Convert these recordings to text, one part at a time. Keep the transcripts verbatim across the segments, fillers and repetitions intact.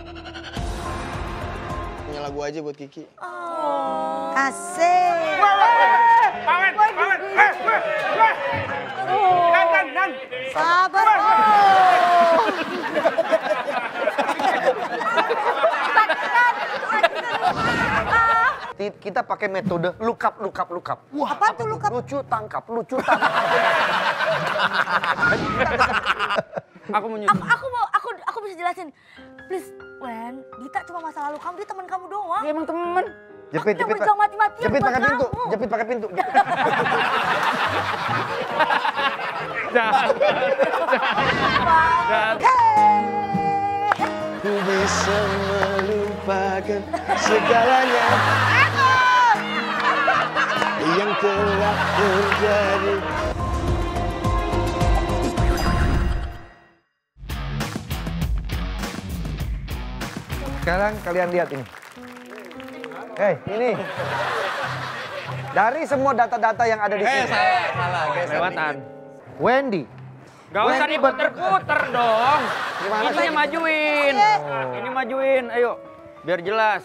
Punya lagu aja buat Kiki. Oh. Asik. Pawen, pawen. Eh, eh. Dan, dan, dan. Sabar. Kita pakai metode look up, look up, look up. Wah, apa, apa tuh look up? Lucu tangkap, lucu tangkap. Aku mau nyusul. Aku, aku mau, aku, aku bisa jelasin. Please, Wen, Dita cuma masa lalu kamu, dia teman kamu doang. Dia emang temen. Jepit, jepit, Pak. Mati-matian jepit buat pakai pintu, kamu. jepit pakai pintu. Jangan. Ku bisa melupakan segalanya yang telah terjadi. Sekarang kalian lihat ini. Hei, ini. Dari semua data-data yang ada di sini. Eh, salah, salah. Geser Lewatan. dikit. Wendy. Gak usah Wendy diputer-puter dong. Gimana Ini sih? yang majuin. Ini majuin, ayo. Biar jelas.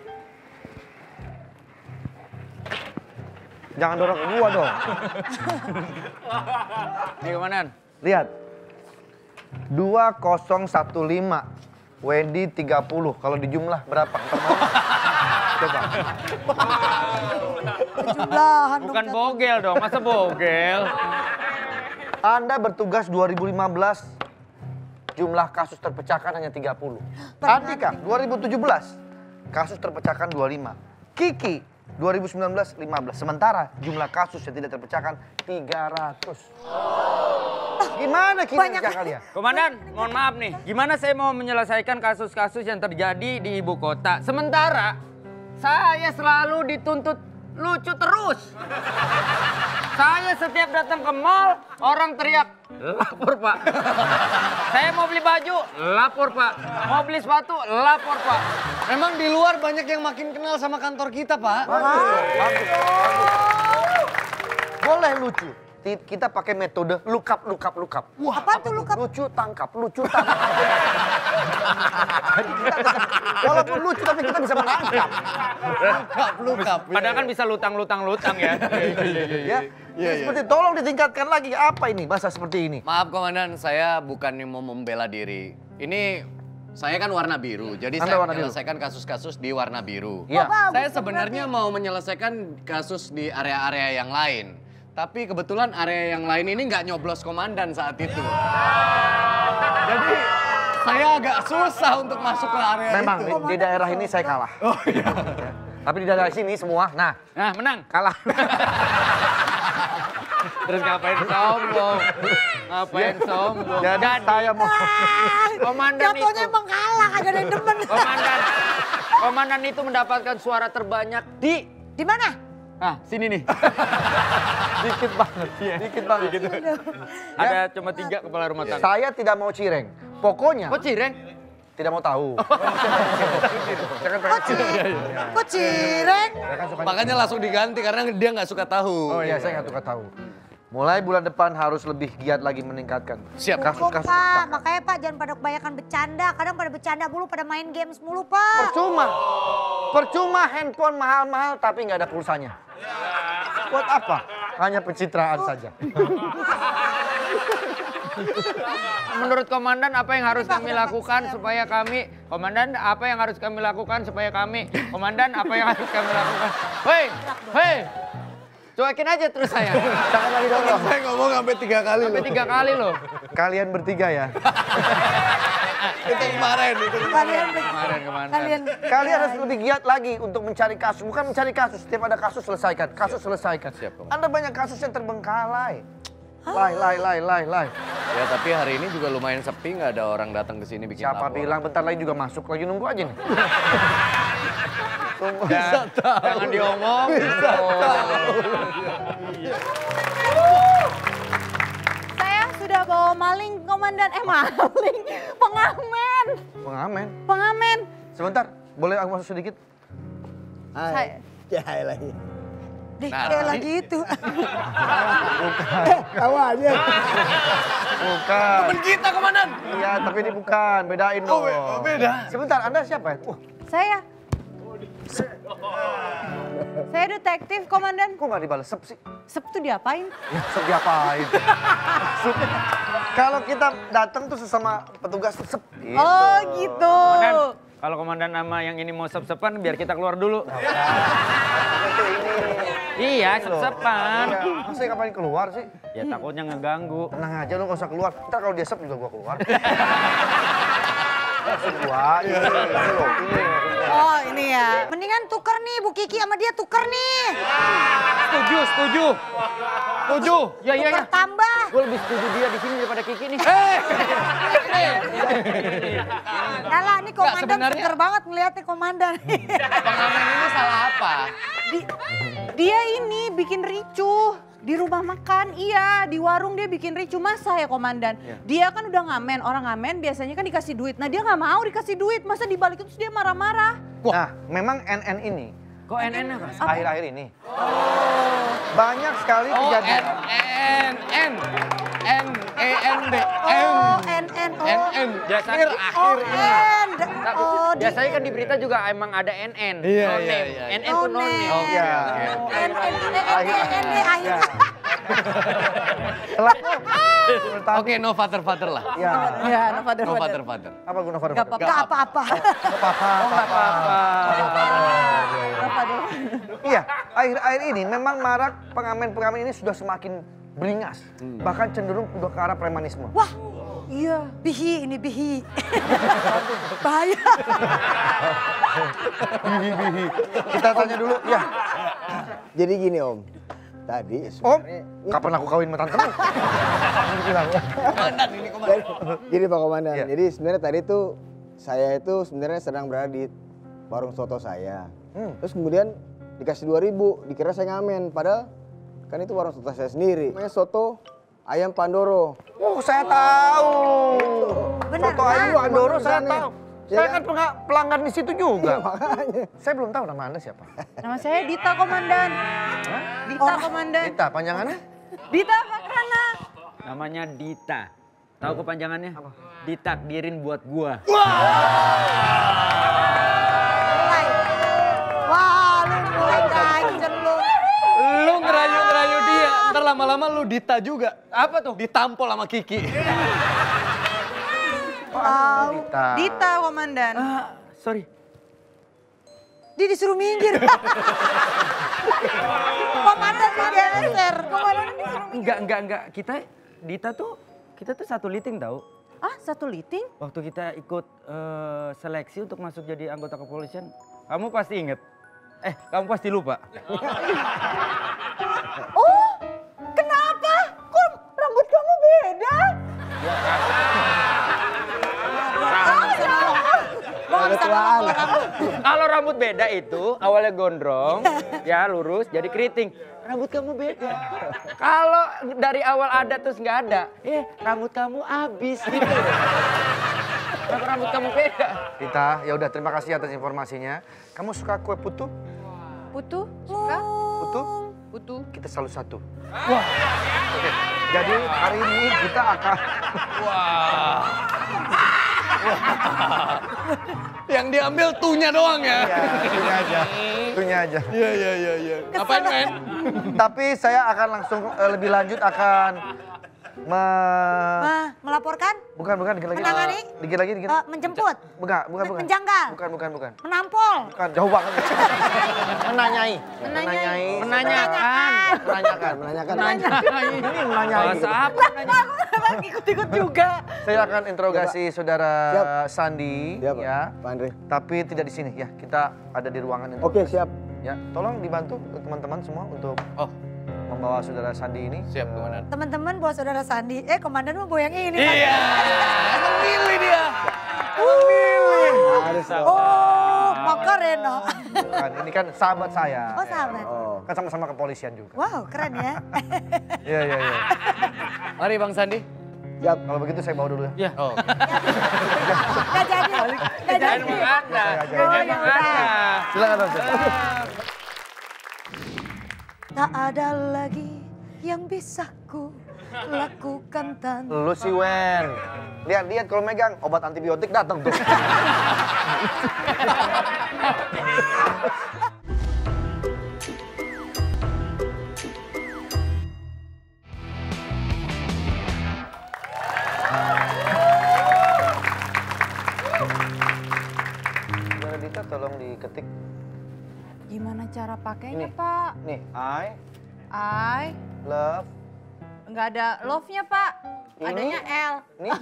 Jangan dorong ke gua dong. Nih kemanan. Lihat. dua nol satu lima. Wendy tiga puluh. Kalau dijumlah berapa? Coba. Jumlahan. Bukan bogel dong, masa bogel? Anda bertugas dua ribu lima belas, jumlah kasus terpecahkan hanya tiga puluh. Andika, dua ribu tujuh belas, kasus terpecahkan dua puluh lima. Kiki, dua ribu sembilan belas, lima belas. Sementara jumlah kasus yang tidak terpecahkan tiga ratus. Gimana kinerja kalian? Komandan, mohon maaf nih. Gimana saya mau menyelesaikan kasus-kasus yang terjadi di ibu kota? Sementara saya selalu dituntut lucu terus. Saya setiap datang ke mall, orang teriak, lapor pak. Saya mau beli baju, lapor pak. Mau beli sepatu, lapor pak. Memang di luar banyak yang makin kenal sama kantor kita, Pak. Bagus, bagus, bagus. Boleh lucu. Kita pakai metode look up, look up, look up. Wah, apa tuh look up? Lucu tangkap, lucu tangkap. Jadi kita bisa, walaupun lucu tapi kita bisa menangkap. Lukap, lukap. Padahal kan bisa lutang-lutang-lutang ya. Ya, ya, seperti tolong ditingkatkan lagi. Apa ini bahasa seperti ini? Maaf Komandan, saya bukan mau membela diri. Ini saya kan warna biru, jadi Anda saya warna biru. menyelesaikan kasus-kasus di warna biru. Iya. Saya sebenarnya mau menyelesaikan kasus di area-area yang lain. Tapi kebetulan area yang lain ini nggak nyoblos komandan saat itu. Jadi saya agak susah untuk masuk ke area Memang itu. di, di daerah ini saya kalah. Oh iya. Ya. Tapi di daerah sini semua, nah Nah, menang. kalah. Terus ngapain sombong? Ngapain sombong? Jadi saya mau Komandan itu. Jatuhnya emang kalah, kagak ada yang demen. Komandan. Komandan itu mendapatkan suara terbanyak di Di mana? ah sini nih. dikit banget, dikit banget. Ada cuma tiga kepala rumah tangga. Saya tidak mau cireng. Pokoknya Kok cireng? tidak mau tahu. Jangan Kok cireng? Kok cireng? Makanya langsung diganti karena dia nggak suka tahu. Oh iya, saya nggak suka tahu. Mulai bulan depan harus lebih giat lagi meningkatkan. Siap. Kok, Kasus-kasus. Pak, makanya Pak jangan pada kebanyakan bercanda. Kadang pada bercanda mulu, pada main games mulu, Pak. Percuma. Percuma handphone mahal-mahal tapi nggak ada pulsanya. Buat apa? Hanya pencitraan saja. Menurut komandan apa yang harus kami lakukan supaya kami komandan apa yang harus kami lakukan supaya kami komandan apa yang harus kami lakukan? Hei, hei, cuekin aja terus saya. Jangan lagi dorong. Saya ngomong sampai tiga kali Sampai loh. tiga kali loh. Kalian bertiga ya. Itu kemarin. Itu Kalian, Kemarin komandan. kalian. Kalian harus lebih giat lagi untuk mencari kasus. Bukan mencari kasus, setiap ada kasus selesaikan. Kasus selesaikan. Siap, Komandan. Anda banyak kasus yang terbengkalai. Lai, lai, lai, lai, lai. Ya tapi hari ini juga lumayan sepi, nggak ada orang datang ke sini bikin Siapa laporan. bilang bentar lagi juga masuk, lagi nunggu aja nih. Tunggu. Bisa tahu. Jangan diomong. Saya sudah bawa maling, komandan. Eh, maling. Pengamen. Pengamen. Pengamen. Sebentar, boleh aku masuk sedikit? Saya... Jahil lagi. Detail lagi itu. Tahu aja. Bukan. Temen kita, Komandan. Iya, tapi ini bukan. Bedain dong. Oh, beda. Sebentar, Anda siapa ya? Uh, Saya. Saya detektif, Komandan. kok nggak dibalas sep sih? Sep tuh diapain? Ya, sep diapain? Sep. Kalau kita datang tuh sesama petugas tuh sep. Gitu. Oh gitu. Dan kalau komandan nama yang ini mau sep-sepan biar kita keluar dulu. Itu ini. Iya, sep-sepan. Iya, masa ngapain keluar sih? Ya takutnya ngeganggu. Tenang aja lu gak usah keluar. Ntar kalau dia sep juga gua keluar. Sep gua, ini, ini loh, ini. Oh ini ya. Mendingan tuker nih Bu Kiki sama dia tuker nih. Setuju, setuju. Setuju. Ya, ya, ya. Tuker tambah. Gue lebih setuju dia di sini daripada Kiki nih. Alah ini komandan sebenarnya- seger banget ngeliatnya komandan. Pengamen ini salah apa? Di- dia ini bikin ricuh. Di rumah makan, iya. Di warung dia bikin ricuh. Masa ya, Komandan? Dia kan udah ngamen. Orang ngamen biasanya kan dikasih duit. Nah dia nggak mau dikasih duit. Masa dibalikin terus dia marah-marah. Nah, memang N N ini, Kok N N apa? akhir-akhir ini, banyak sekali Oh, kejadian. N, N, N, N, E, N, D, Oh M. N N N, oh. N. Biasanya Oh N. Nah, Oh di- biasanya kan di berita juga emang ada N N. Iya, no iya, name. iya. N N tuh no Oh, name. name. Iya. N N N N N akhir. Telat lo. Menurut aku, Oke, no father father lah. ya. Ya, no father, No father. father father. Apa guna Farhan? Gak apa-apa. Gak apa-apa. Apa apa apa. No father. Iya, akhir-akhir ini memang marak pengamen-pengamen ini sudah semakin beringas. Bahkan cenderung udah ke arah premanisme. Wah iya bihi ini bihi. Bahaya. Bihi-bihi. Kita tanya dulu, ya. Jadi gini Om, tadi Om, sebenarnya... kapan aku kawin sama tantemu? Bilang. Jadi, jadi Pak Komandan, Iya. jadi sebenarnya tadi tuh saya itu sebenarnya sedang berada di warung soto saya. Hmm. Terus kemudian dikasih dua ribu, dikira saya ngamen. Padahal kan itu warung soto saya sendiri. Namanya soto ayam Pandoro. Oh, saya tahu. Benar, Soto ayam benar. Pandoro saya Sana. tahu. Ya Saya kan? kan penga- pelanggan di situ juga. Makanya. Saya belum tahu nama Anda siapa. Nama saya Dita, Komandan. Dita, Komandan. Dita, panjangannya? Dita Fakrana. Namanya Dita. Tahu kepanjangannya? Ditakdirin buat gua. Mulai. Wah lu mulai ganjen lu. Lu ngerayu-ngerayu dia, ntar lama-lama lu Dita juga. Apa tuh? Ditampol sama Kiki. Wow. Dita. Dita, Komandan. Ah, sorry. Dia disuruh minggir. Komandan digeser. Komandan disuruh minggir. Enggak, enggak, enggak. Kita, Dita tuh, kita tuh satu liting tahu. Ah, satu liting? Waktu kita ikut eh, seleksi untuk masuk jadi anggota kepolisian, kamu pasti inget. Eh, kamu pasti lupa. Oh, kenapa? Kok rambut kamu beda? Ketuaan. Kalau rambut beda itu awalnya gondrong, ya lurus, jadi keriting. Rambut kamu beda. Kalau dari awal ada terus nggak ada, eh rambut kamu habis gitu. Kenapa rambut kamu beda? Dita, ya udah terima kasih atas informasinya. Kamu suka kue putu? Putu, suka? Putu? Putu. Kita selalu satu. Wah. Oke. Jadi hari ini kita akan Yang diambil tuhnya doang ya. ya, itunya aja. Itunya aja. Iya, iya, iya, iya. Ngapain, men? Tapi saya akan langsung eh, lebih lanjut akan me... Ma, melaporkan? Bukan, bukan, dikit lagi. Menangani? Dikit lagi, dikit. Eh, menjemput? Bukan, bukan, bukan. Menjanggal? Bukan, bukan, bukan. Menampol? Bukan, jauh banget. Menanyai. Menanyai. Menanyakan. Menanyakan. Menanyakan. Ini menanyai. Bahasa apa? Ikut-ikut juga. Saya akan interogasi saudara Siap. Sandi, Siap, Pak. ya. Pak Andre. Tapi tidak di sini ya. Kita ada di ruangan ini. Oke, siap. Ya, tolong dibantu teman-teman semua untuk Oh, membawa saudara Sandi ini. siap, Komandan. Teman-teman bawa saudara Sandi. Eh komandan mau bawa yang ini. Iya, emang milih dia. Harus. Oh, Makarena. Bukan, ini kan sahabat saya. Oh sahabat. Oh. Kan sama-sama kepolisian juga. Wow keren ya. Iya, iya, iya. Mari Bang Sandi. Siap. Kalau begitu saya bawa dulu ya. Ya. Oh, Gak jadi. Gak jadi. Emang ada. Oh, ya Emang udah. ada. Silakan, Bang. Tak ada lagi yang bisa ku lakukan tanpa. Lu sih Wen. Lihat-lihat kalau megang obat antibiotik datang tuh. Saudara Dita tolong diketik. Gimana cara pakainya, Ini. Pak? Nih, I I love. nggak ada love-nya, Pak. Ini? Adanya L. Nih.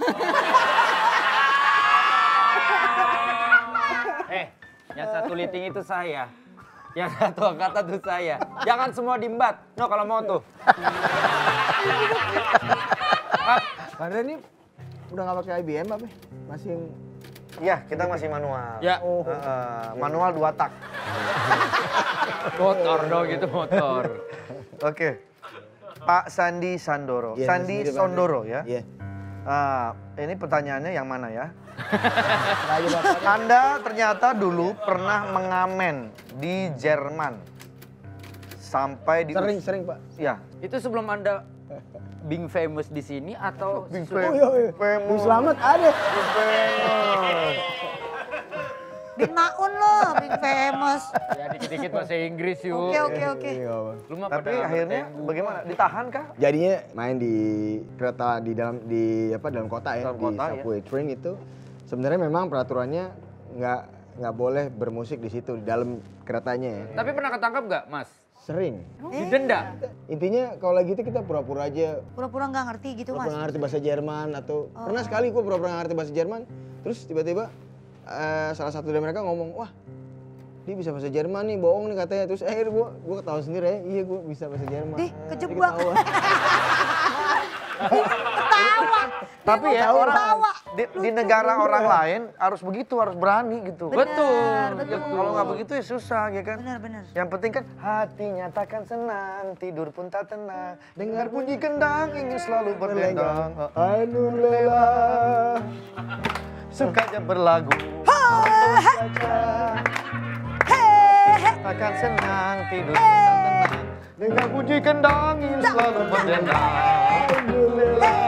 Eh, yang satu liting itu saya. Yang satu angkatan itu saya. Jangan semua diembat. No, kalau mau tuh. Pandra ini udah nggak pakai I B M apa? Masih yang Ya, kita masih manual. Ya. oh. Heeh, manual dua tak. Motor dong gitu, motor. Oke. Pak Sandi Sandoro. Iya, Sandi sendiri, Pak. Sondoro ya. Iya. Ah, ini pertanyaannya yang mana ya? Lagi bapak. Anda ternyata dulu pernah mengamen di Jerman. Sampai di... Sering sering Pak. Ya. Itu sebelum Anda being famous di sini atau Being Oh iya iya. Bung Slamet ada. Big Maun lo, big famous. ya dikit-dikit bahasa Inggris yuk. Oke oke oke. Iya, Pak. Lu mah Tapi pada akhirnya bertenggu. bagaimana? Ditahan kah? Jadinya main di kereta di dalam di apa dalam kota ya, Dalam di kota, ya. subway train itu sebenarnya memang peraturannya nggak nggak boleh bermusik di situ di dalam keretanya ya. Tapi pernah ketangkap nggak, Mas? Sering. Didenda? Intinya kalau lagi itu kita pura-pura aja Pura-pura nggak ngerti gitu pura-pura mas. nggak ngerti bahasa Jerman atau pernah sekali gua pura-pura nggak ngerti bahasa Jerman terus tiba-tiba eh, salah satu dari mereka ngomong wah dia bisa bahasa Jerman nih bohong nih katanya terus akhirnya gua gua ketawa sendiri ya iya gua bisa bahasa Jerman. Ih, Jadi kejebak. ketawa. Ketawa. Tapi ya Tahu, orang tawa. di, di negara orang lain harus begitu, harus berani gitu. Betul. betul. Kalau nggak begitu ya susah ya kan. Benar benar. Yang penting kan hati nyatakan senang, tidur pun tak tenang. Dengar bunyi gendang ingin selalu berdendang. Anu lelah. Sukanya berlagu. Takkan senang, tidur pun tak tenang. Dengar bunyi gendang ingin selalu berdendang.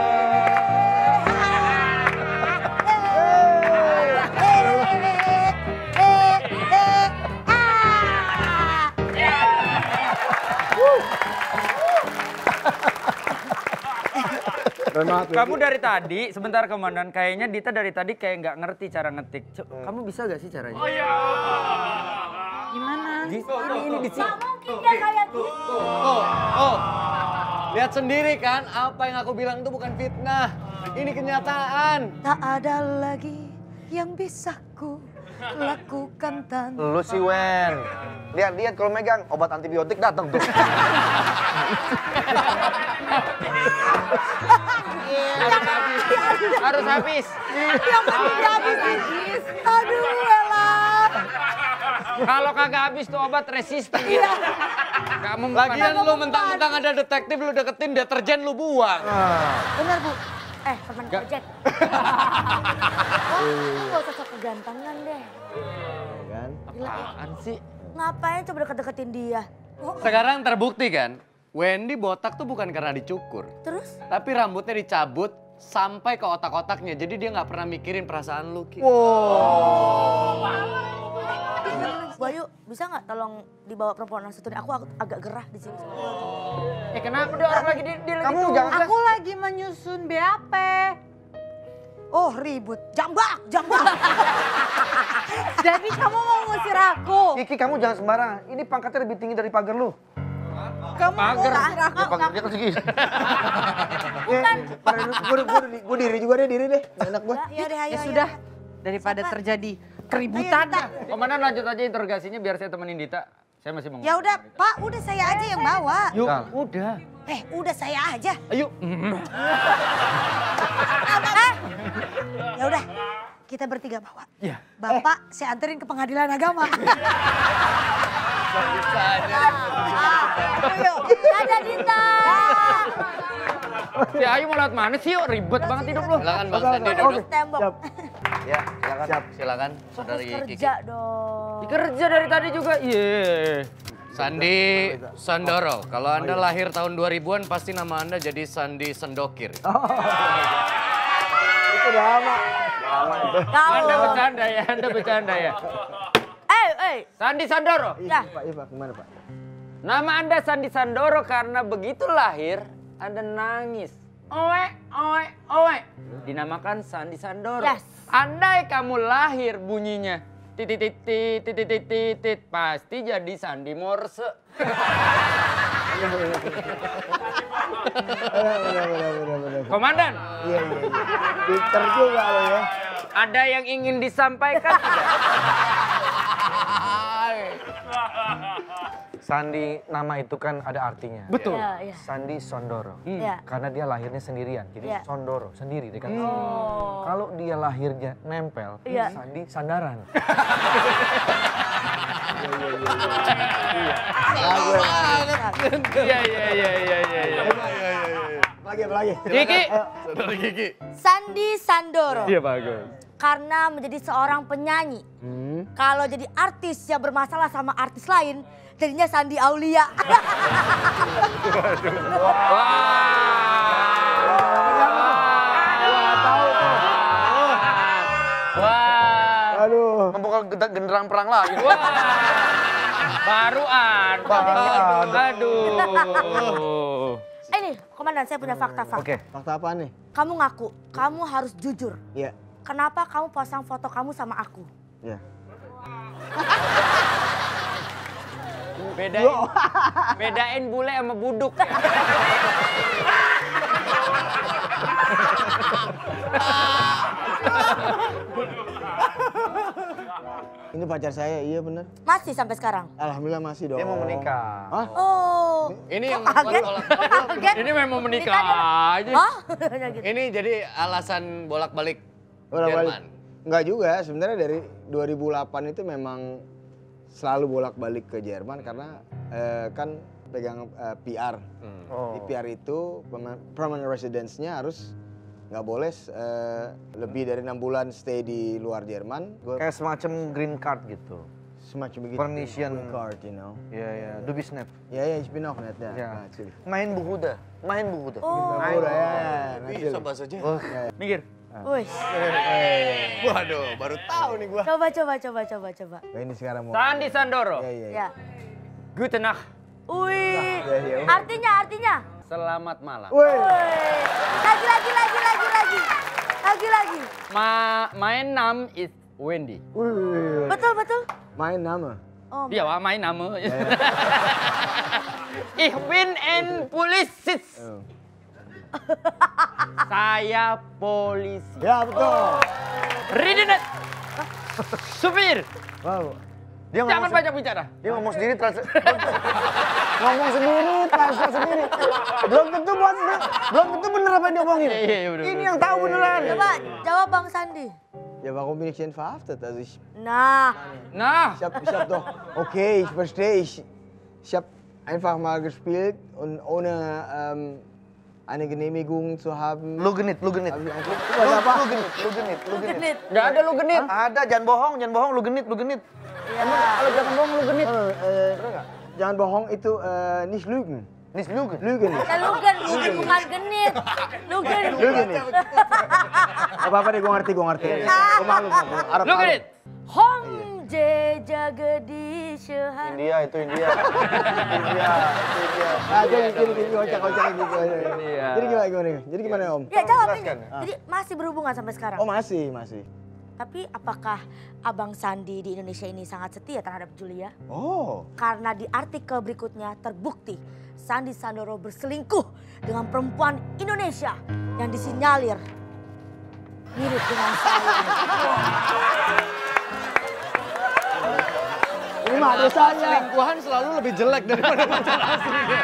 Kamu dari tadi, sebentar Komandan, kayaknya Dita dari tadi kayak nggak ngerti cara ngetik. Co- Kamu bisa gak sih caranya? Oh iya. Gimana? Di, ini, ini di sini. Oh, oh. Lihat sendiri kan, apa yang aku bilang itu bukan fitnah. Ini kenyataan. Tak ada lagi yang bisa ku lakukan tanpa. Lu sih Wen. Lihat-lihat kalau megang obat antibiotik datang tuh. Harus habis. Yang penting habis. Aduh, elah. Kalau kagak habis tuh obat resisten gitu. Gak mungkin. Lagian lu mentang-mentang ada detektif, lu deketin deterjen, lu buang. Benar bu. Eh teman ojek. Wah, gak usah sok kegantengan deh. Kan? Apaan sih? Ngapain coba deket-deketin dia? Oh, Sekarang terbukti kan, Wendy botak tuh bukan karena dicukur. terus? Tapi rambutnya dicabut sampai ke otak-otaknya. Jadi dia nggak pernah mikirin perasaan lu, Ki. Bayu, bisa nggak tolong dibawa perempuan satu ini? Aku ag- agak gerah di sini. Eh kenapa dia orang lagi dia, dia lagi Kamu tuh? jangan Aku lagi menyusun B A P. Oh ribut, jambak, jambak. Jadi kamu mau ngusir aku? Kiki kamu jangan sembarangan. Ini pangkatnya lebih tinggi dari pagar lu. Kamu mau Pagar. ngusir aku? Ya, pagar dia kan segini. Gue diri juga deh diri deh. Nggak enak gue. Ya deh, ayo, Ya ayo. sudah, daripada Sabar. terjadi keributan. Komandan lanjut aja interogasinya biar saya temenin Dita. Saya masih mau. Ya udah, Pak, udah saya aja yang bawa. Yuk, Nah. udah. Eh, udah saya aja. Ayo. Ya udah, kita bertiga bawa. Iya. Bapak, saya anterin ke pengadilan agama. Ayo, ada Dita. Si Ayu mau lewat mana sih? Yuk, ribet banget hidup lu. Silakan Bang Sandi duduk. Tembok. Ya, silakan. Silakan Fokus saudari Kiki. kerja dong. Kerja dari tadi juga. Iya. Sandi Sandoro. Kalau Anda lahir tahun dua ribuan pasti nama Anda jadi Sandi Sendokir. Itu lama. Lama itu. Anda bercanda ya, Anda bercanda ya. Eh, eh. Sandi Sandoro. Iya, Pak, iya, Pak. Gimana, Pak? Nama Anda Sandi Sandoro karena begitu lahir Anda nangis. Oe, oe, oe. Dinamakan Sandi Sandoro. Yes. Andai kamu lahir bunyinya titit titit titit titit titit pasti jadi Sandi Morse. Benar, benar, benar, benar, benar. Komandan, Iya, iya, iya. Pinter juga lo ya. ada yang ingin disampaikan tidak? Sandi nama itu kan ada artinya. Betul. Iya, iya. Sandi Sondoro. Iya. Karena dia lahirnya sendirian, jadi Iya. Sondoro sendiri dekat. Oh. Kalau dia lahirnya nempel, Iya. Sandi sandaran. Iya iya iya iya iya. Lagi, apa lagi? Kiki. Saudara Kiki. Sandi Sandoro. Iya bagus. Karena menjadi seorang penyanyi. Hmm. Kalau jadi artis yang bermasalah sama artis lain, jadinya Sandi Aulia. Wah. Aduh. Membuka geda- genderang perang lagi. Wah. Baru ada. Baru ada. Aduh. Eh nih, komandan saya punya fakta-fakta. Oke. Fakta apa nih? Kamu ngaku, kamu harus jujur. Iya. Kenapa kamu pasang foto kamu sama aku? Iya. Bedain, bedain bule sama buduk. Ya. Ini pacar saya, iya bener. Masih sampai sekarang? Alhamdulillah masih dong. Dia mau menikah. Hah? Oh. Ini yang Kaget? Kaget? Ini memang menikah aja. Hah? Ini jadi alasan bolak-balik Bolak-balik. Jerman. Enggak juga, sebenarnya dari dua ribu delapan itu memang selalu bolak-balik ke Jerman karena eh, kan pegang eh, P R. Oh. Di P R itu perma- permanent residence-nya harus nggak boleh eh, lebih dari enam bulan stay di luar Jerman. Gua Kayak semacam green card gitu. semacam begitu. Permission. green card, you know. Iya, iya. Du bist nett. Ja, ja, ich bin auch nett, ja. Ja. Natürlich. Main buku dah. Main buku dah. Oh. Udah ya, Bisa natürlich. bahasa Jerman. Oh. Minggir. Wih. Waduh, baru tahu nih gua. Coba, coba, coba, coba, coba. Nah, ini sekarang mau. Sandi Sandoro. Ya, ya, ya. Ya. Guten Nacht. Wih. Ya, ya. Artinya, artinya. Selamat malam. Woi. Wih. Lagi, lagi, lagi, lagi, lagi. Lagi, lagi. Ma, mein Name is Wendy. Wih. Betul, betul. Main nama. Oh, Dia wah mein Name. Ich bin ein Polizist. Oh. Saya polisi. Ya betul. Ridenet. Supir. Wow. Dia Jangan ngomong, banyak bicara. dia ngomong sendiri trans- Ngomong sendiri, transfer sendiri. Belum tentu buat belum tentu bener apa yang diomongin. Iya, iya, bener, Ini bener. yang tahu beneran. coba jawab Bang Sandi. Ja, warum bin ich denn verhaftet? Also ich, Nah, Nah, ich hab, ich hab doch, okay, ich verstehe, ich, ich hab einfach mal gespielt und ohne ähm, eine Genehmigung zu haben. Lu genit, lu genit. hab ich einfach, Lu, was apa? lu genit, lu genit, lu genit. genit. nggak ada lu genit. Ada, jangan bohong, jangan bohong, lu genit, lu genit. Kalau jangan bohong lu genit. Eh, eh, jangan bohong itu eh, nicht lügen. Nis lu genit. Lügen nicht. Ya lugen, lugen bukan genit. Lugen. Lügen nicht. Apa-apa deh, gue ngerti, gue ngerti. Gue malu, gue Arab. Lu genit. Hong je jagadi syahad. India, itu India. India, itu India. Ah, jadi jadi jadi kocak-kocak gitu. Iya. Jadi gimana gimana? Jadi gimana Om? Ya jawab ini. Jelaskan. Jadi masih berhubungan sampai sekarang. Oh masih masih. Tapi apakah Abang Sandi di Indonesia ini sangat setia terhadap Julia? Oh. Karena di artikel berikutnya terbukti Sandi Sandoro berselingkuh dengan perempuan Indonesia yang disinyalir mirip dengan saya. Ini mah ada saya. Selingkuhan selalu lebih jelek daripada pacar aslinya.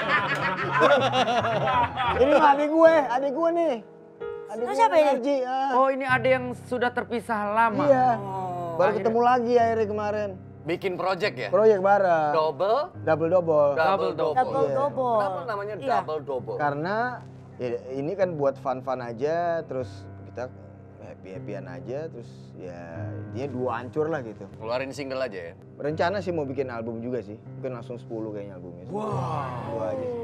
Ini mah adik gue, adik gue nih. Adik Terus gue siapa ini? Narji, ah. Oh ini ada yang sudah terpisah lama. Iya. Baru akhirnya. ketemu lagi akhirnya kemarin. Bikin project ya? Proyek bareng. Double? Double double. Double double. Double Iya. double. Kenapa namanya Iya. double double? Karena ya, ini kan buat fun-fun aja, terus kita eh, happy-happyan aja, terus ya dia dua hancur lah gitu. Keluarin single aja ya? Rencana sih mau bikin album juga sih, mungkin langsung sepuluh kayaknya albumnya. Wow. Dua aja sih.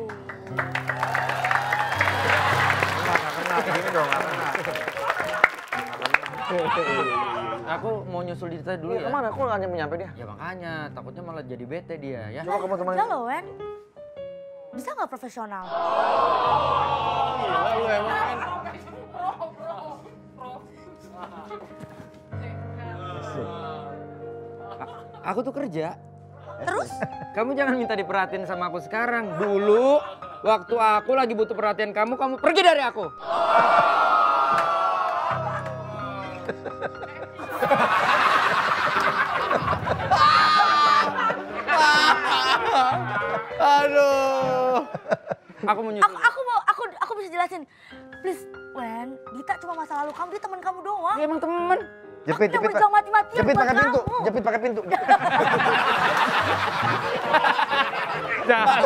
Nggak kena, gini dong, nggak kena. Aku mau nyusul Dita dulu ya. Kemana? Aku nggak nyampe-nyampe dia. Ya makanya, takutnya malah jadi bete dia ya. Coba kamu temenin. Enggak loh, Wen. Bisa nggak profesional? Gila lu emang kan. A- Aku tuh kerja. Terus? Kamu jangan minta diperhatiin sama aku sekarang. Dulu, waktu aku lagi butuh perhatian kamu, kamu pergi dari aku. Aduh. Aku mau nyusul. Aku, aku mau, aku, aku bisa jelasin. Please, Wen, Dita cuma masa lalu kamu, dia teman kamu doang. Dia emang temen. Jepit, Aku jepit, yang berjuang mati-matian jepit buat pakai pintu, kamu. jepit pakai pintu. Jahat.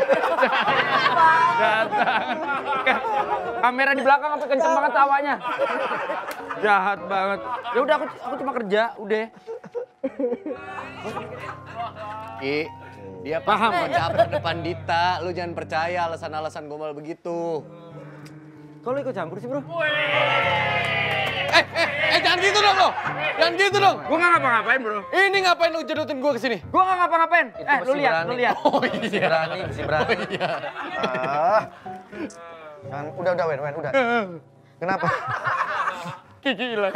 Jahat. Kamera di belakang apa kenceng banget tawanya. Jahat banget. Ya udah aku aku cuma kerja, udah. Ki, dia paham kok campur depan Dita. Lu jangan percaya alasan-alasan gombal begitu. Kalau ikut campur sih, Bro. Eh, eh, eh jangan gitu dong lo. Jangan gitu dong. Gua nggak ngapa-ngapain, Bro. Ini ngapain lu jodotin gua ke sini? Gua nggak ngapa-ngapain. Itu Eh, lu pasti lihat, berani. lu lihat. Oh Masih iya. berani, masih berani. Oh iya. Ah. Jangan, udah, udah, Wen, Wen, udah. Kenapa? Kiki hilang.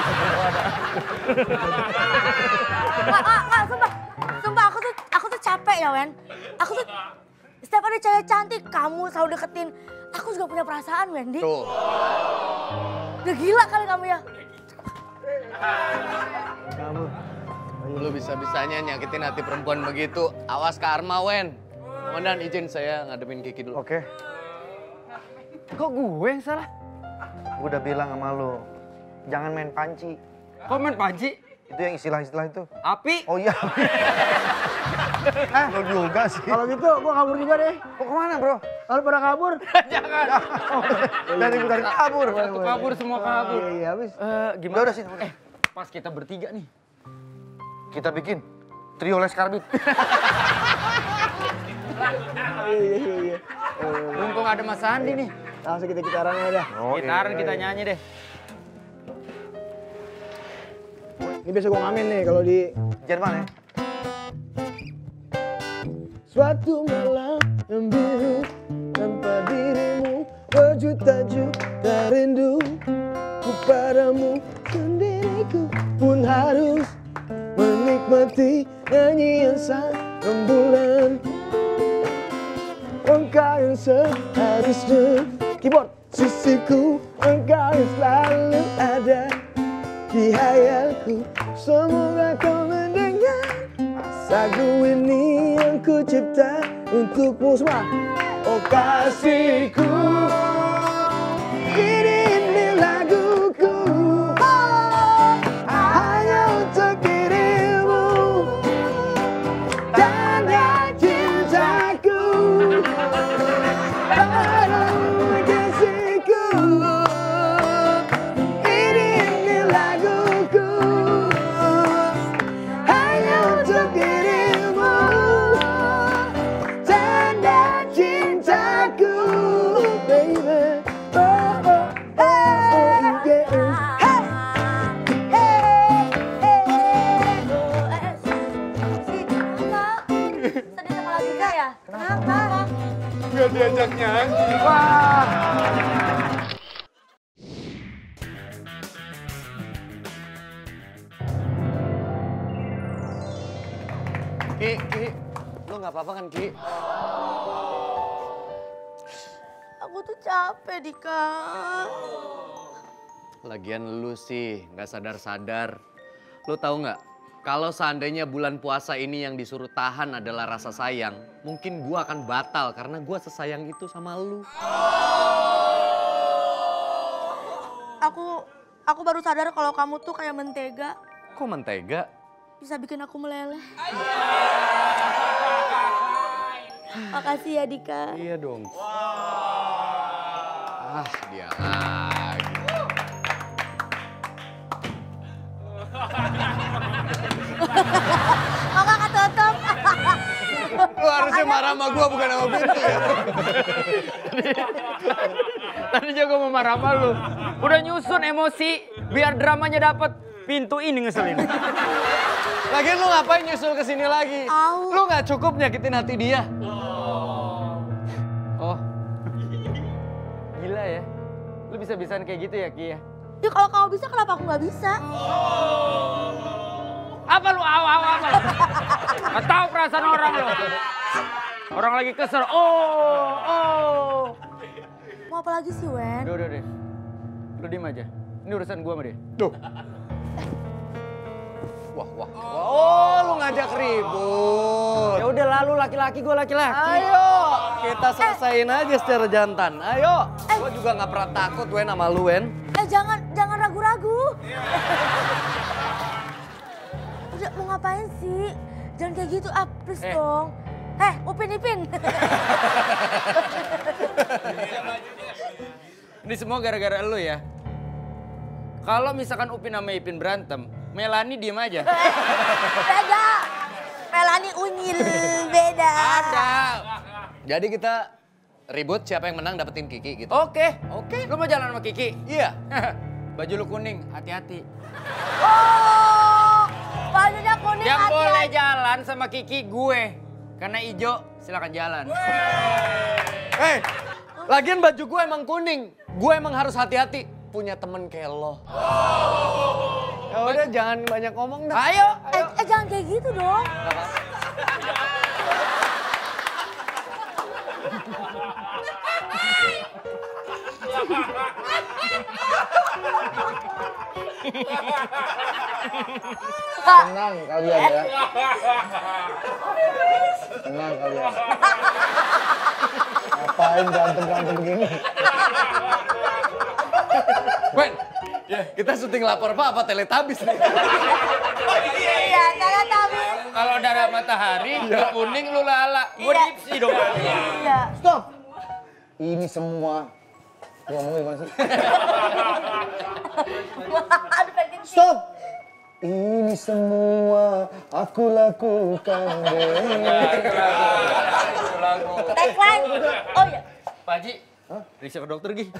Nggak, nggak, nggak, sumpah. Sumpah, aku tuh, aku tuh capek ya, Wen. Aku tuh, setiap ada cewek cantik, kamu selalu deketin. Aku juga punya perasaan, Wendy. Tuh. Udah gila kali kamu ya. Lu bisa-bisanya nyakitin hati perempuan begitu. Awas karma, Wen. Komandan izin saya ngademin Kiki dulu. Oke, Kok gue yang salah? gue udah bilang sama lu, jangan main panci. Komen panci. Itu yang istilah-istilah itu. Api. Oh iya. eh, lu juga sih. Kalau gitu gua kabur juga deh. Kok kemana, bro? Kalau pada kabur. Jangan. Dari dari kabur. Satu kabur semua kabur. Iya, iya habis. Eh, gimana? Udah, udah sini. Eh, pas kita bertiga nih. Kita bikin trio les karbit. Iya, iya, iya. Mumpung ada Mas Andi nih. Langsung kita gitarannya dah. Gitaran kita nyanyi deh. Ini biasa gua ngamen nih kalau di Jerman ya? suatu malam yang biru tanpa dirimu berjuta-juta rindu ku padamu sendiriku pun harus menikmati nyanyian sang rembulan engkau yang seharusnya keyboard sisiku engkau yang selalu ada di hayalku semoga kau mendengar lagu ini yang ku cipta untukmu semua. Oh kasihku, ini laguku oh, hanya untuk dirimu. Tanda cintaku padamu kasihku. Ini, ini laguku hanya untuk dirimu. Tanda cintaku, baby. Oh, oh, oh, oh, yeah. Hey, Sedih sama lagu ya? Kenapa? Gak diajak nyanyi. Ki, Ki, lu gak apa-apa kan Ki? Aku tuh capek, Dika. Lagian lu sih gak sadar-sadar. Lu tahu nggak? Kalau seandainya bulan puasa ini yang disuruh tahan adalah rasa sayang, mungkin gua akan batal karena gua sesayang itu sama lu. Aku aku baru sadar kalau kamu tuh kayak mentega. Kok mentega? Bisa bikin aku meleleh. Makasih ya, Dika. Iya dong. Ah, dia lagi. marah sama gua bukan sama pintu ya. Tadi juga mau marah sama lu. Udah nyusun emosi biar dramanya dapet. Pintu ini ngeselin. Lagian lu ngapain nyusul ke sini lagi? Au. Lu nggak cukup nyakitin hati dia. Oh. Gila ya. Lu bisa-bisaan kayak gitu ya, Ki ya? Ya kalau kamu bisa, kenapa aku nggak bisa? Apa lu awal apa? Gak tahu perasaan orang lu. Orang lagi kesel. Oh, oh. Mau apa lagi sih, Wen? Udah, udah deh. Lu diem aja. Ini urusan gua sama dia. Tuh. Wah, wah. Oh, lu ngajak ribut. Ya udah lalu laki-laki gua laki-laki. Ayo, kita selesain aja secara jantan. Ayo. Gua juga nggak pernah takut, Wen, sama lu, Wen. Eh jangan, jangan ragu-ragu. Udah mau ngapain sih? Jangan kayak gitu, ah please Eh. dong. Eh, Upin Ipin. Ini semua gara-gara lu ya. Kalau misalkan Upin sama Ipin berantem, Melani diem aja. Beda. Melani unyil, beda. Ada. Jadi kita ribut siapa yang menang dapetin Kiki gitu. Oke. Oke. Lu mau jalan sama Kiki? Iya. Baju lu kuning, hati-hati. Oh, bajunya kuning Yang hati-hati. boleh jalan sama Kiki gue. Karena ijo, silakan jalan. Hei, lagian baju gue emang kuning. Gue emang harus hati-hati. Punya temen kayak lo. Ya udah jangan banyak ngomong dah. Ayo. Eh, eh jangan kayak gitu dong. Tenang kalian ya. Tenang kalian. Ngapain berantem-berantem begini? Wen, ya kita syuting lapor apa apa Teletubbies nih. Iya, karena tapi. Kalau darah matahari, lu kuning lu lala. Gue Iya. dipsi dong. Iya. Stop. Ini semua. Gua ngomong gimana sih? Aduh, pengen sih. Stop. Ini semua aku lakukan demi. Tagline. Oh iya. Pak Haji, periksa ke dokter Gi.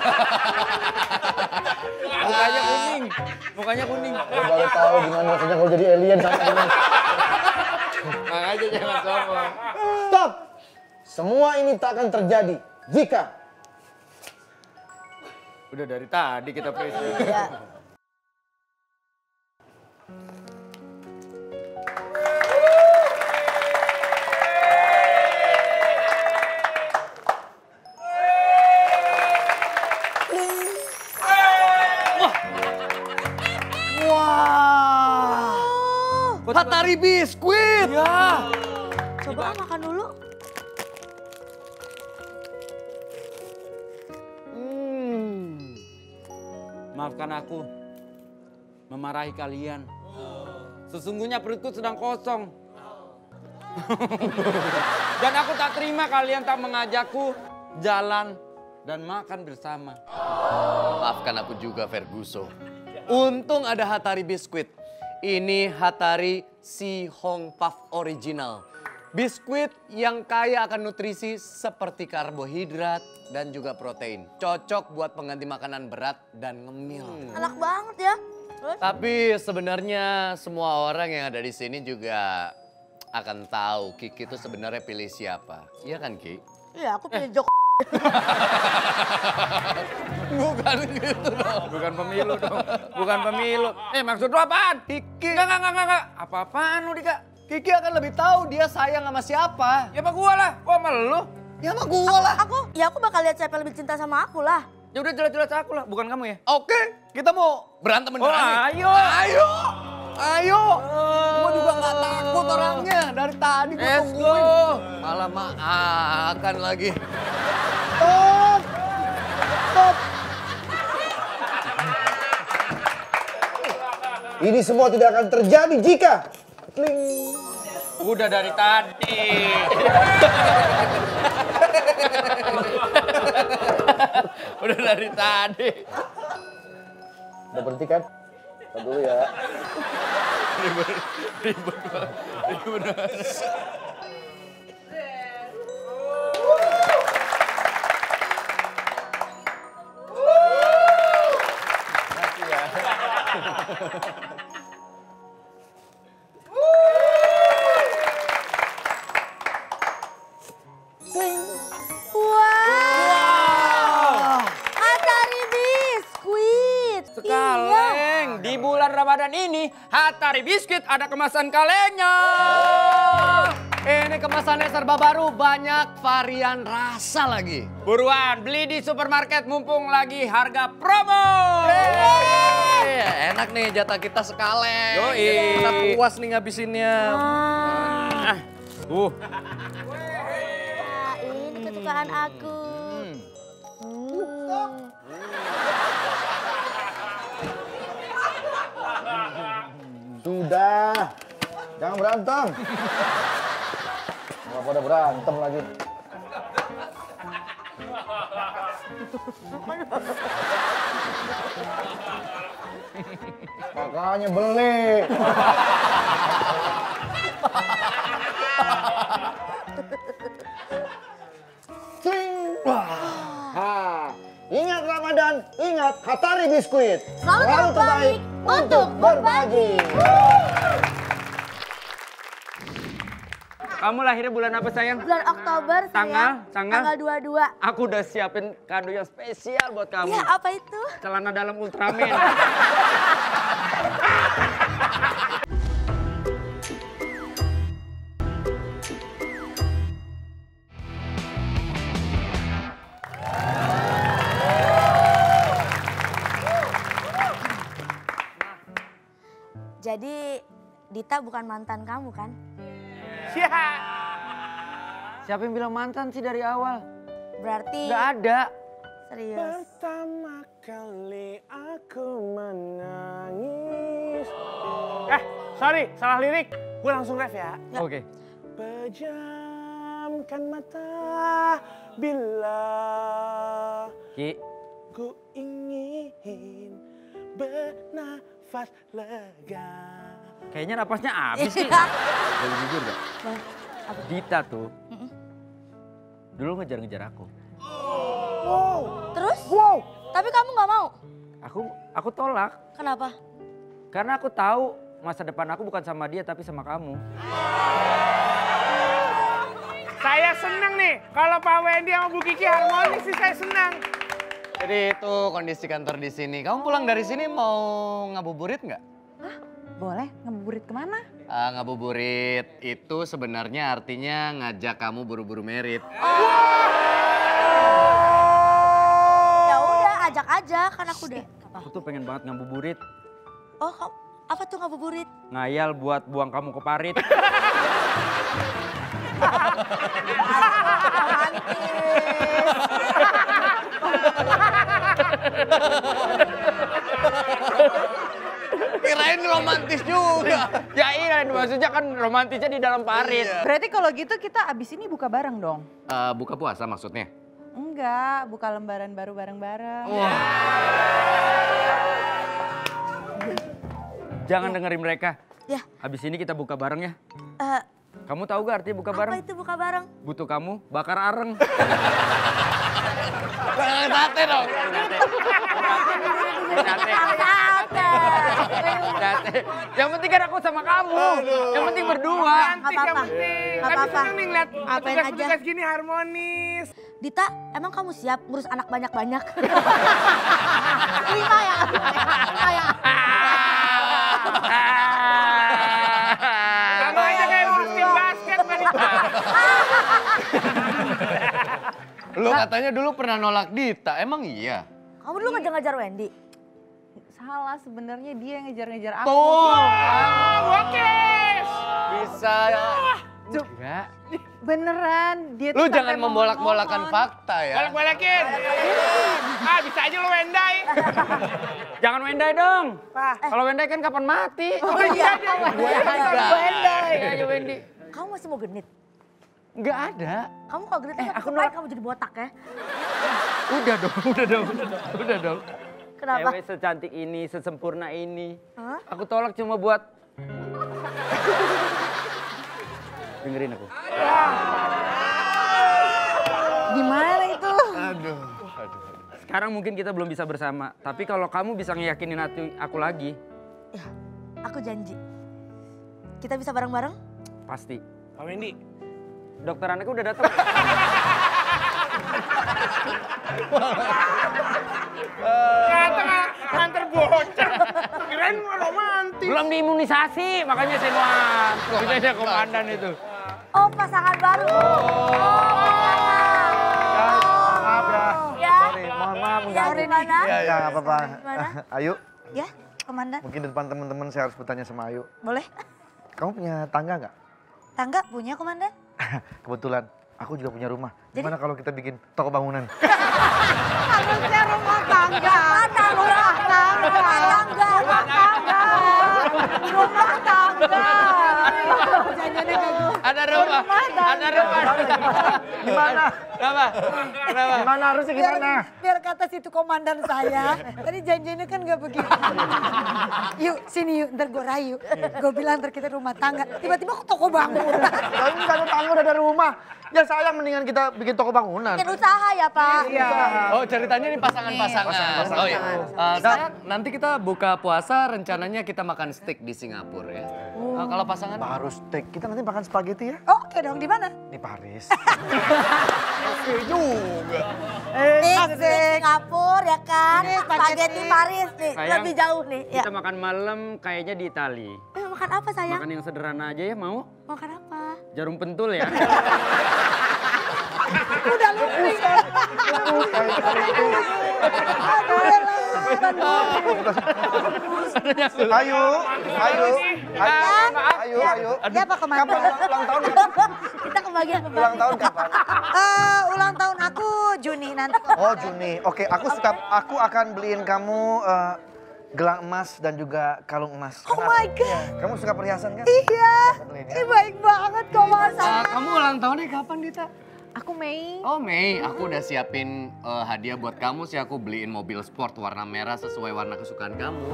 Mukanya kuning, mukanya kuning. Gua baru tahu gimana rasanya kalau jadi alien sama dengan. Makanya jangan sombong. Stop. Semua ini tak akan terjadi jika Udah dari tadi kita periksa. Iya. Wah. Hatari biskuit. Ya. Coba makan dulu. Hmm. Maafkan aku memarahi kalian. Sesungguhnya perutku sedang kosong. Dan aku tak terima kalian tak mengajakku jalan dan makan bersama. Maafkan aku juga Ferguson. Untung ada Hatari biskuit. Ini Hatari Si Hong Puff original. Biskuit yang kaya akan nutrisi seperti karbohidrat dan juga protein. Cocok buat pengganti makanan berat dan ngemil. Enak banget ya. Terus? Tapi sebenarnya semua orang yang ada di sini juga akan tahu Kiki itu sebenarnya pilih siapa. Iya kan Ki? Iya, aku pilih Joko. Bukan gitu dong. Bukan pemilu dong. Bukan pemilu. Eh maksud lu apaan? Kiki. Enggak, enggak, enggak, enggak. Apa-apaan lu Dika? Kiki akan lebih tahu dia sayang sama siapa. Ya sama gua lah. Kok sama lu? Ya sama gua lah. Aku, ya aku bakal lihat siapa yang lebih cinta sama aku lah. Ya udah jelas-jelas aku lah. Bukan kamu ya? Oke, kita mau berantem beneran nih. ayo. Ayo. Ayo. Gua juga gak takut orangnya. Dari tadi gua Let's tungguin. go. Malah makan lagi. Stop. Stop. Ini semua tidak akan terjadi jika Kling. Udah dari tadi. Udah dari tadi. Udah berhenti kan? Stop dulu ya. Ribet, ribet, ribet. Wow. Hatari biskuit. Kaleng. Di bulan Ramadan ini, Hatari Biskuit ada kemasan kalengnya. Ini kemasannya serba baru, banyak varian rasa lagi. Buruan, beli di supermarket mumpung lagi harga promo. Iya, enak nih jatah kita sekaleng. Yoi. Kita puas nih ngabisinnya. Ah. Uh. Nah, ini kesukaan aku. Hmm. Sudah, jangan berantem. Nggak pada berantem lagi. Makanya beli. Cing. Ha. Ingat Ramadan, ingat Hatari Biskuit. Selalu terbaik untuk berbagi. Kamu lahirnya bulan apa sayang? Bulan Oktober, Tanggal? sayang. Tanggal? Tanggal dua puluh dua. Aku udah siapin kado yang spesial buat kamu. Iya, apa itu? Celana dalam Ultraman. Jadi Dita bukan mantan kamu kan? Siapa yang bilang mantan sih dari awal? Berarti Gak ada. serius. Pertama kali aku menangis. Eh, sorry, salah lirik. Gue langsung ref ya. Oke. Pejamkan mata bila Ki, ku ingin bernafas lega. kayaknya napasnya habis sih. Iya. Boleh jujur gak? Apa? Dita tuh dulu ngejar-ngejar aku. Terus? Wow. Tapi kamu nggak mau? Aku aku tolak Kenapa? karena aku tahu masa depan aku bukan sama dia tapi sama kamu. Saya senang nih kalau Pak Wendy sama Bu Kiki harmonis sih saya senang. Jadi itu kondisi kantor di sini. Kamu pulang dari sini mau ngabuburit nggak? Boleh, ngabuburit kemana? Ah, ngabuburit itu sebenarnya artinya ngajak kamu buru-buru merit. Ya udah, ajak aja kan aku udah. Apa? Aku tuh pengen banget ngabuburit. Oh, kok apa tuh ngabuburit? Ngayal buat buang kamu ke parit. Kirain romantis juga. Ya iya, maksudnya kan romantisnya di dalam parit. Berarti kalau gitu kita abis ini buka bareng dong? Eh, buka puasa maksudnya? Enggak, buka lembaran baru bareng-bareng. Jangan dengerin mereka. Ya. Habis ini kita buka bareng ya. Eh, Kamu tahu gak artinya buka bareng? apa itu buka bareng? Butuh kamu bakar areng. Sate dong. Sate. Sate. Yang penting kan aku sama kamu. Yang penting berdua. Cantik apa-apa. yang penting. Nggak Tapi apa-apa. senang nih ngeliat Apain petugas-petugas aja. gini harmonis. Dita, emang kamu siap ngurus anak banyak-banyak? Lima ya? Lima ya? Sama aja kayak ngurus tim basket Manita. Lu katanya dulu pernah nolak Dita, emang iya? Kamu dulu ngejar-ngejar Wendy? Salah, sebenarnya dia yang ngejar-ngejar aku. Tuh. Oke. Bisa. Enggak. Beneran, dia Lu tuh jangan sampai membolak-bolakan mohon-mohon. fakta ya. Balik-balikin. Ah, bisa aja lu Wendai. Jangan Wendai dong. Pak. Kalau Wendai kan kapan mati. Oh iya, Wendai. Ayo Wendy. Kamu masih mau genit? Enggak ada. Kamu kalau genit, Eh, eh, aku aku nolak. kamu jadi botak ya? Udah dong, udah dong, udah dong. Kenapa? Cewek secantik ini, sesempurna ini. Hah? Aku tolak cuma buat... Dengerin aku. Gimana itu? Aduh. Sekarang mungkin kita belum bisa bersama. Tapi kalau kamu bisa ngeyakinin hati aku lagi, Ya, aku janji. Kita bisa bareng-bareng? Pasti. Pak Wendy. Dokter anaknya udah datang. Ternyata nganter bocah. Kirain romantis. Belum diimunisasi, makanya saya mau. Kita ada komandan itu. Oh, pasangan baru. Maaf ya. Ya. Sorry, mohon maaf Ya, mengganggu. gimana? Ya, ya, nggak apa-apa. Gimana? Ayu, Ya, komandan. mungkin di depan teman-teman saya harus bertanya sama Ayu. Boleh? Kamu punya tangga nggak? Tangga punya, komandan? Kebetulan, aku juga punya rumah. Gimana kalau kita bikin toko bangunan? Harusnya rumah tangga. Mana rumah tangga? Rumah tangga. Rumah tangga. Rumah tangga. Ada rumah, ada rumah. Gimana? Kenapa? Kenapa? Gimana harusnya gimana? Biar kata situ komandan saya, tadi janjinya kan gak begitu. Yuk, sini yuk, ntar gue rayu. Gue bilang ntar kita rumah tangga, tiba-tiba ke toko bangunan. Tapi nggak ada tangga, udah ada rumah. Ya sayang mendingan kita bikin toko bangunan. Bikin usaha ya, Pak. Iya. Oh ceritanya ini pasangan-pasangan. Oh iya. Uh, saya, nanti kita buka puasa rencananya kita makan steak di Singapura ya. Uh, kalau pasangan? Baru steak, kita nanti makan spaghetti ya? Oke dong, di mana? Di Paris. Steak di Singapura ya kan? Spaghetti Paris nih, Sayang, lebih jauh nih. Ya. Kita makan malam kayaknya di Itali. Eh, makan apa sayang? Makan yang sederhana aja ya, mau? Makan apa? Jarum pentul ya. Udah lupa. Ayu, ayu, ayu, ayu, ayu. Ya Pak Komandan. Kapan ulang, ulang tahun? Kita kebagian Ulang tahun kapan? Eh, ulang tahun aku Juni nanti. Oh Juni. Oke, aku suka, aku akan beliin kamu eh, gelang emas dan juga kalung emas. Oh Karena- my God. Iya, kamu suka perhiasan kan? Iya. Aku beliin ya. Ini baik banget Komandan. Uh, kamu ulang tahunnya kapan Dita? Aku Mei. Oh Mei, aku udah siapin uh, hadiah buat kamu sih. Aku beliin mobil sport warna merah sesuai warna kesukaan kamu.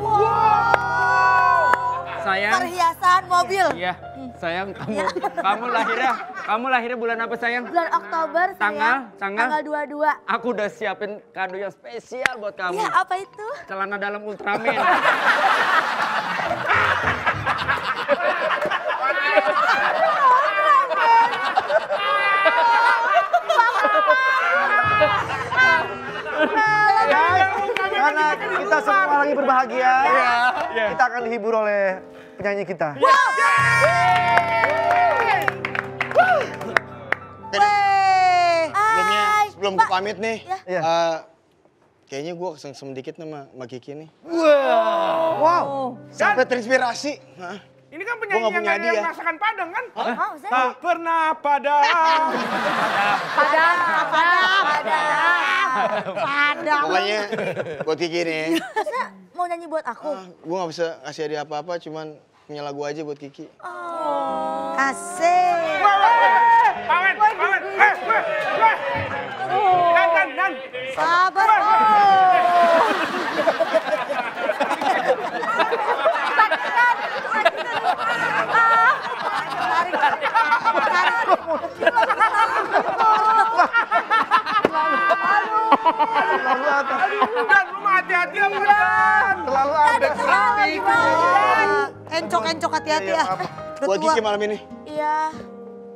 Sayang. Perhiasan mobil. Iya, sayang kamu kamu lahirnya kamu lahirnya bulan apa sayang? Bulan Oktober sayang. Tanggal, tanggal? Tanggal dua puluh dua. Aku udah siapin kado yang spesial buat kamu. Iya, apa itu? Celana dalam Ultraman. Karena kita semua lagi berbahagia, kita akan dihibur oleh penyanyi kita. Sebelumnya, sebelum gue pamit nih, Iya. eh, kayaknya gue kesengsem dikit sama Mbak Kiki nih. Wow. Sampai terinspirasi. Hah? Ini kan Gua penyanyi nggak yang punya nyanyi hadiah. masakan Padang kan? Oh, saya. Tak pernah padang. Padang, padang, padang. Padang. Pokoknya buat Kiki nih. Masa mau nyanyi buat aku? Gue gak bisa ngasih hadiah apa-apa, cuman punya lagu aja buat Kiki. Oh. Asik. Pawen, pawen. Eh, eh, eh. Dan, dan, dan. Sabar. Terlalu ada. Dan lu mah hati-hati ya, Dan. Terlalu ada. Encok-encok hati-hati ya. Buat Kiki malam ini. Iya.